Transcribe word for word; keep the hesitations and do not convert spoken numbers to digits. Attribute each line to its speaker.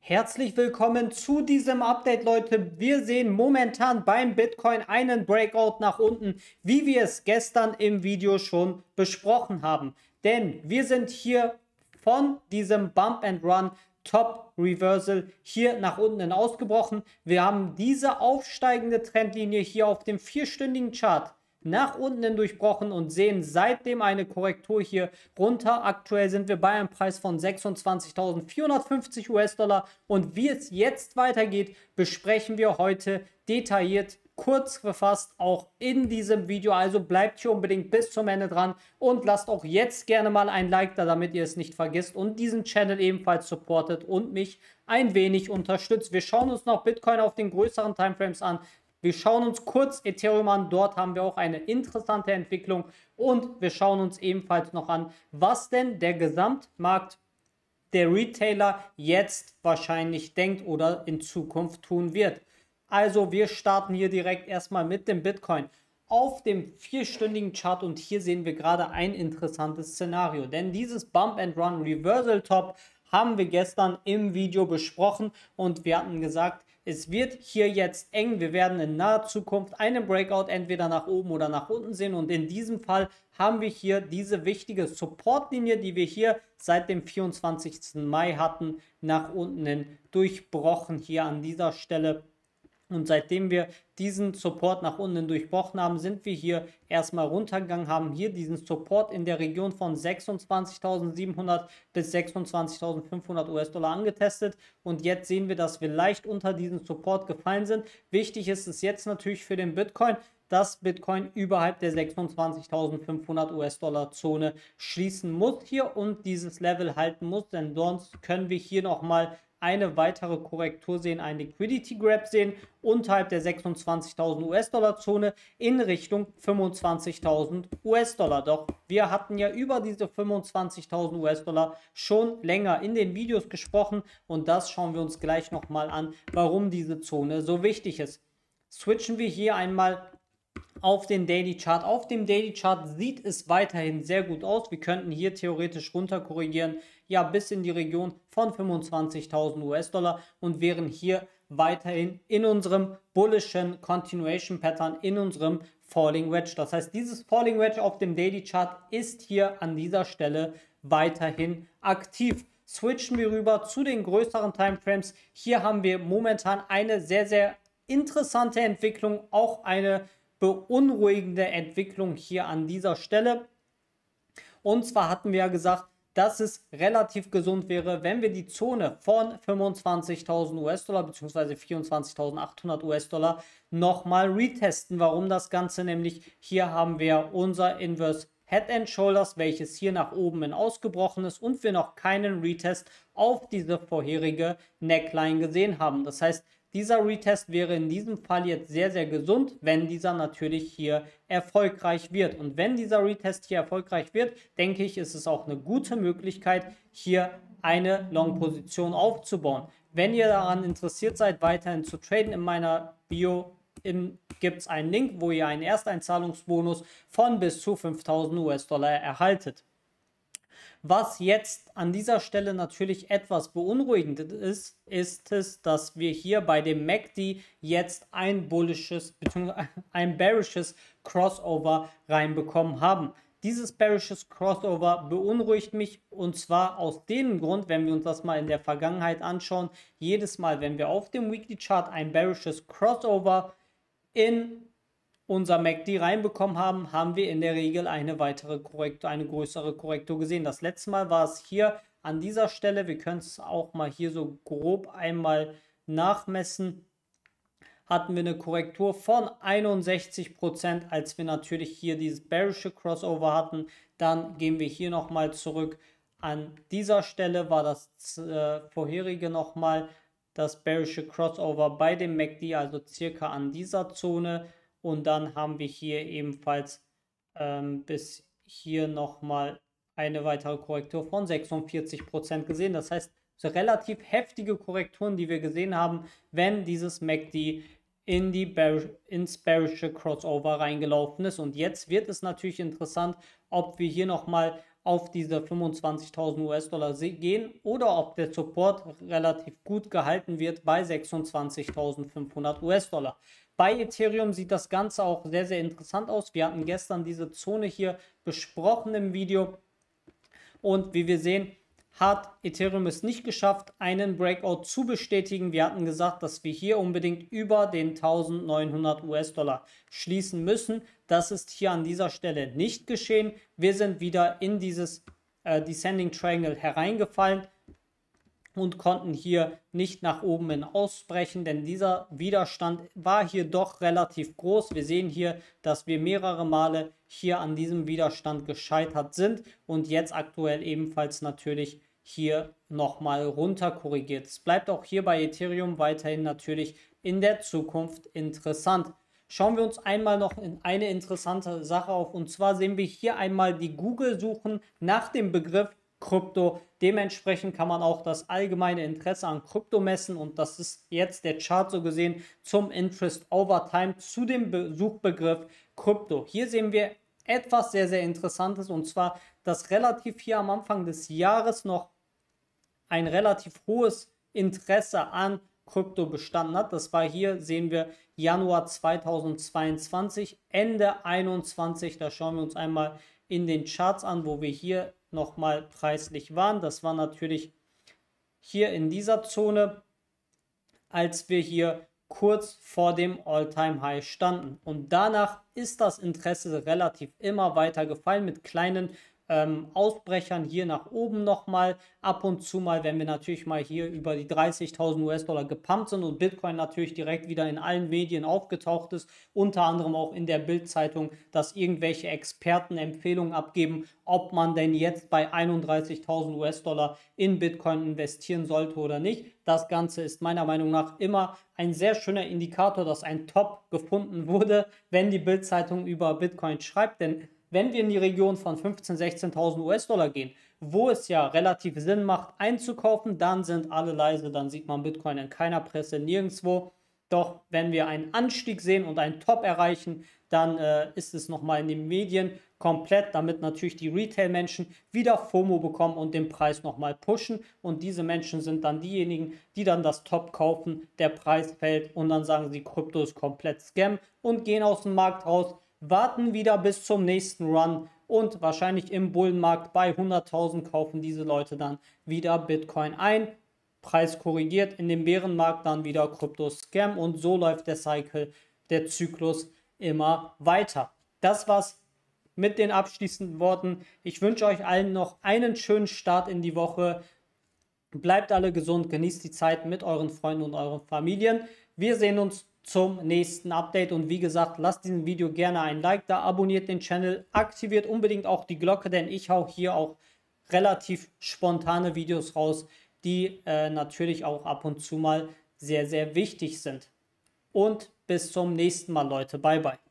Speaker 1: Herzlich willkommen zu diesem Update, Leute. Wir sehen momentan beim Bitcoin einen Breakout nach unten, wie wir es gestern im Video schon besprochen haben. Denn wir sind hier von diesem Bump and Run Top Reversal hier nach unten ausgebrochen. Wir haben diese aufsteigende Trendlinie hier auf dem vierstündigen Chart nach unten durchbrochen und sehen seitdem eine Korrektur hier runter. Aktuell sind wir bei einem Preis von sechsundzwanzigtausendvierhundertfünfzig US-Dollar und wie es jetzt weitergeht, besprechen wir heute detailliert, kurz gefasst auch in diesem Video. Also bleibt hier unbedingt bis zum Ende dran und lasst auch jetzt gerne mal ein Like da, damit ihr es nicht vergisst und diesen Channel ebenfalls supportet und mich ein wenig unterstützt. Wir schauen uns noch Bitcoin auf den größeren Timeframes an. Wir schauen uns kurz Ethereum an, dort haben wir auch eine interessante Entwicklung und wir schauen uns ebenfalls noch an, was denn der Gesamtmarkt, der Retailer jetzt wahrscheinlich denkt oder in Zukunft tun wird. Also wir starten hier direkt erstmal mit dem Bitcoin auf dem vierstündigen Chart und hier sehen wir gerade ein interessantes Szenario, denn dieses Bump and Run Reversal Top haben wir gestern im Video besprochen und wir hatten gesagt, es wird hier jetzt eng. Wir werden in naher Zukunft einen Breakout entweder nach oben oder nach unten sehen. Und in diesem Fall haben wir hier diese wichtige Supportlinie, die wir hier seit dem vierundzwanzigsten Mai hatten, nach unten durchbrochen hier an dieser Stelle. Und seitdem wir diesen Support nach unten durchbrochen haben, sind wir hier erstmal runtergegangen, haben hier diesen Support in der Region von sechsundzwanzigtausendsiebenhundert bis sechsundzwanzigtausendfünfhundert US-Dollar angetestet. Und jetzt sehen wir, dass wir leicht unter diesen Support gefallen sind. Wichtig ist es jetzt natürlich für den Bitcoin, dass Bitcoin überhalb der sechsundzwanzigtausendfünfhundert US-Dollar Zone schließen muss hier und dieses Level halten muss, denn sonst können wir hier nochmal eine weitere Korrektur sehen, ein Liquidity Grab sehen, unterhalb der sechsundzwanzigtausend US-Dollar Zone in Richtung fünfundzwanzigtausend US-Dollar. Doch wir hatten ja über diese fünfundzwanzigtausend US-Dollar schon länger in den Videos gesprochen und das schauen wir uns gleich nochmal an, warum diese Zone so wichtig ist. Switchen wir hier einmal auf den Daily Chart. Auf dem Daily Chart sieht es weiterhin sehr gut aus. Wir könnten hier theoretisch runter korrigieren, ja bis in die Region von fünfundzwanzigtausend US-Dollar und wären hier weiterhin in unserem bullischen Continuation Pattern, in unserem Falling Wedge. Das heißt, dieses Falling Wedge auf dem Daily Chart ist hier an dieser Stelle weiterhin aktiv. Switchen wir rüber zu den größeren Timeframes. Hier haben wir momentan eine sehr, sehr interessante Entwicklung, auch eine beunruhigende Entwicklung hier an dieser Stelle. Und zwar hatten wir ja gesagt, dass es relativ gesund wäre, wenn wir die Zone von fünfundzwanzigtausend US-Dollar bzw. vierundzwanzigtausendachthundert US-Dollar nochmal retesten. Warum das Ganze? Nämlich hier haben wir unser Inverse Head and Shoulders, welches hier nach oben hin ausgebrochen ist und wir noch keinen Retest auf diese vorherige Neckline gesehen haben. Das heißt, dieser Retest wäre in diesem Fall jetzt sehr, sehr gesund, wenn dieser natürlich hier erfolgreich wird. Und wenn dieser Retest hier erfolgreich wird, denke ich, ist es auch eine gute Möglichkeit, hier eine Long-Position aufzubauen. Wenn ihr daran interessiert seid, weiterhin zu traden, in meiner Bio gibt es einen Link, wo ihr einen Ersteinzahlungsbonus von bis zu fünftausend US-Dollar erhaltet. Was jetzt an dieser Stelle natürlich etwas beunruhigend ist, ist es, dass wir hier bei dem M A C D jetzt ein bullisches bzw. ein bearisches Crossover reinbekommen haben. Dieses bearisches Crossover beunruhigt mich und zwar aus dem Grund, wenn wir uns das mal in der Vergangenheit anschauen, jedes Mal, wenn wir auf dem Weekly Chart ein bearisches Crossover in unser M A C D reinbekommen haben, haben wir in der Regel eine weitere Korrektur, eine größere Korrektur gesehen. Das letzte Mal war es hier an dieser Stelle, wir können es auch mal hier so grob einmal nachmessen, hatten wir eine Korrektur von einundsechzig Prozent, als wir natürlich hier dieses bearische Crossover hatten. Dann gehen wir hier nochmal zurück. An dieser Stelle war das äh, vorherige nochmal das bearische Crossover bei dem M A C D, also circa an dieser Zone. Und dann haben wir hier ebenfalls ähm, bis hier nochmal eine weitere Korrektur von sechsundvierzig Prozent gesehen. Das heißt, so relativ heftige Korrekturen, die wir gesehen haben, wenn dieses M A C D in die Bear ins bearische Crossover reingelaufen ist. Und jetzt wird es natürlich interessant, ob wir hier nochmal auf diese fünfundzwanzigtausend US-Dollar gehen oder ob der Support relativ gut gehalten wird bei sechsundzwanzigtausendfünfhundert US-Dollar. Bei Ethereum sieht das Ganze auch sehr, sehr interessant aus. Wir hatten gestern diese Zone hier besprochen im Video und wie wir sehen, hat Ethereum es nicht geschafft, einen Breakout zu bestätigen. Wir hatten gesagt, dass wir hier unbedingt über den eintausendneunhundert US-Dollar schließen müssen. Das ist hier an dieser Stelle nicht geschehen. Wir sind wieder in dieses äh, Descending Triangle hereingefallen und konnten hier nicht nach oben hin ausbrechen, denn dieser Widerstand war hier doch relativ groß. Wir sehen hier, dass wir mehrere Male hier an diesem Widerstand gescheitert sind und jetzt aktuell ebenfalls natürlich hier nochmal runter korrigiert. Es bleibt auch hier bei Ethereum weiterhin natürlich in der Zukunft interessant. Schauen wir uns einmal noch in eine interessante Sache auf, und zwar sehen wir hier einmal die Google-Suchen nach dem Begriff Krypto. Dementsprechend kann man auch das allgemeine Interesse an Krypto messen und das ist jetzt der Chart so gesehen zum Interest over Time zu dem Suchbegriff Krypto. Hier sehen wir etwas sehr, sehr Interessantes, und zwar, dass relativ hier am Anfang des Jahres noch ein relativ hohes Interesse an Krypto bestanden hat. Das war hier, sehen wir, Januar zweitausendzweiundzwanzig, Ende einundzwanzig. Da schauen wir uns einmal in den Charts an, wo wir hier nochmal preislich waren. Das war natürlich hier in dieser Zone, als wir hier kurz vor dem All-Time-High standen. Und danach ist das Interesse relativ immer weiter gefallen mit kleinen Ähm, Ausbrechern hier nach oben nochmal, ab und zu mal, wenn wir natürlich mal hier über die dreißigtausend US-Dollar gepumpt sind und Bitcoin natürlich direkt wieder in allen Medien aufgetaucht ist, unter anderem auch in der Bild-Zeitung, dass irgendwelche Experten Empfehlungen abgeben, ob man denn jetzt bei einunddreißigtausend US-Dollar in Bitcoin investieren sollte oder nicht. Das Ganze ist meiner Meinung nach immer ein sehr schöner Indikator, dass ein Top gefunden wurde, wenn die Bild-Zeitung über Bitcoin schreibt, denn wenn wir in die Region von fünfzehntausend, sechzehntausend US-Dollar gehen, wo es ja relativ Sinn macht einzukaufen, dann sind alle leise, dann sieht man Bitcoin in keiner Presse, nirgendwo. Doch wenn wir einen Anstieg sehen und einen Top erreichen, dann äh, ist es nochmal in den Medien komplett, damit natürlich die Retail-Menschen wieder FOMO bekommen und den Preis nochmal pushen. Und diese Menschen sind dann diejenigen, die dann das Top kaufen, der Preis fällt und dann sagen sie, Krypto ist komplett Scam und gehen aus dem Markt raus, warten wieder bis zum nächsten Run und wahrscheinlich im Bullenmarkt bei hunderttausend kaufen diese Leute dann wieder Bitcoin ein. Preis korrigiert, in dem Bärenmarkt dann wieder Krypto-Scam und so läuft der Cycle, der Zyklus immer weiter. Das war's mit den abschließenden Worten. Ich wünsche euch allen noch einen schönen Start in die Woche. Bleibt alle gesund, genießt die Zeit mit euren Freunden und euren Familien. Wir sehen uns zum nächsten Update und wie gesagt, lasst diesem Video gerne ein Like da, abonniert den Channel, aktiviert unbedingt auch die Glocke, denn ich hau hier auch relativ spontane Videos raus, die äh, natürlich auch ab und zu mal sehr, sehr wichtig sind. Und bis zum nächsten Mal, Leute. Bye, bye.